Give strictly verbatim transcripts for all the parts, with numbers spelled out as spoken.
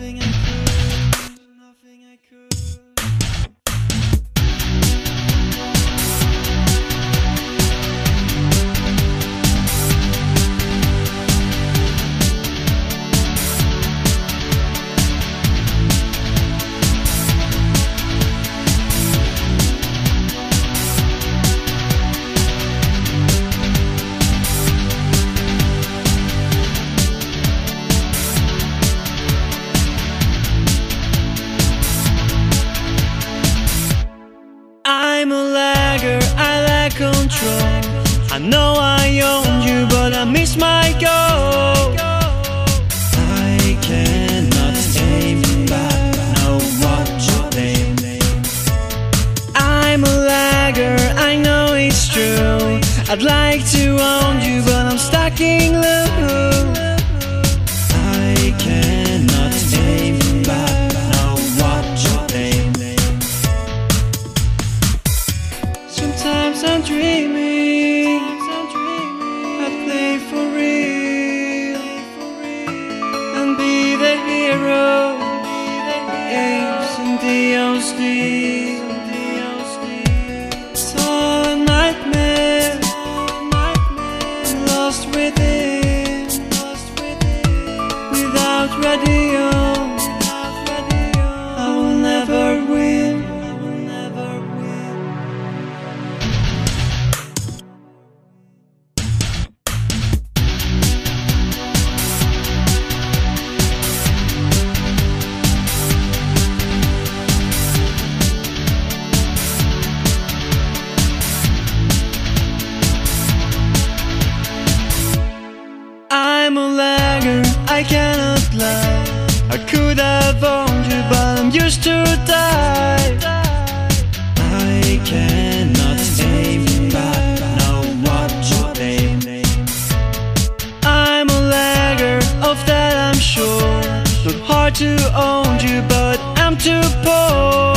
nothing I could, nothing I could. I'm a lagger, I lack control. I know I own you, but I miss my goal. I cannot aim back, know what you think. I'm a lagger, I know it's true. I'd like to own you, but I'm stuck in loop. I cannot aim back, know what you think. Sometimes I'm dreaming, I play for real, and be the hero, apes in the ocean. It's all a nightmare, lost within, without radio, I will never win. I'm a lagger, I cannot lie. I could have owned you, but I'm used to die. I cannot aim back, know what you think. I'm a lagger, of that I'm sure. Not hard to own you, but I'm too poor.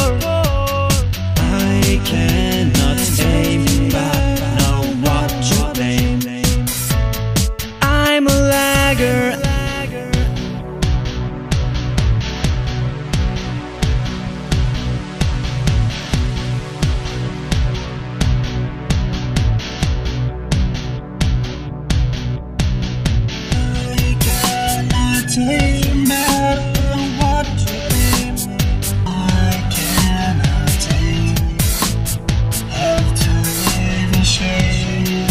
I cannot aim back, know what you think. I'm a lagger. I cannot aim back, know what you think. I cannot aim, have to live in shame.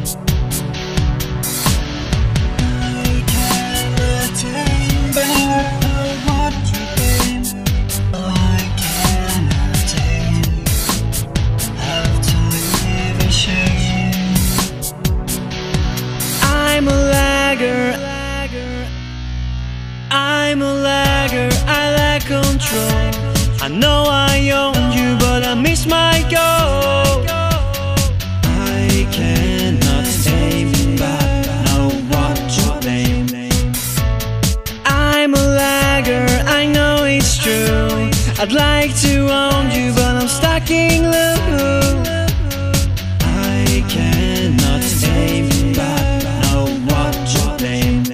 I'm a lagger, I'm a lagger, I lack control. I know I own you, but I miss my goal. I cannot aim back, know what you think. I'm a lagger, I know it's true. I'd like to own you, but I'm stuck in loop. I cannot aim back, know what you think.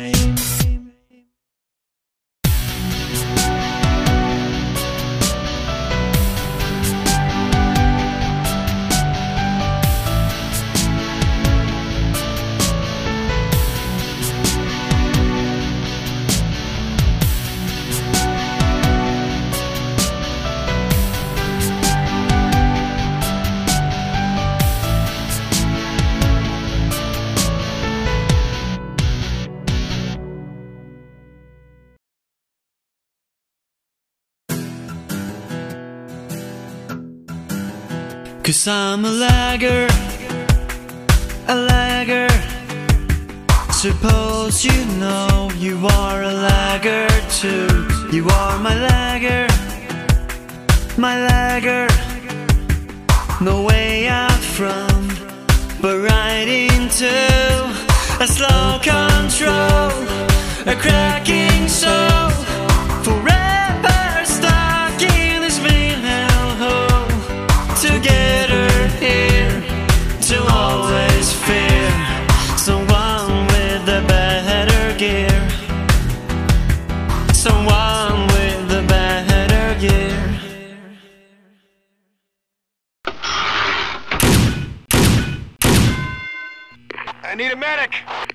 Cause I'm a lagger, a lagger. Suppose you know you are a lagger too. You are my lagger, my lagger. No way out from, but right into a slow control, a cracking soul. Forever stuck in this mean hellhole. Together here to always fear someone with a better gear, someone with need a medic.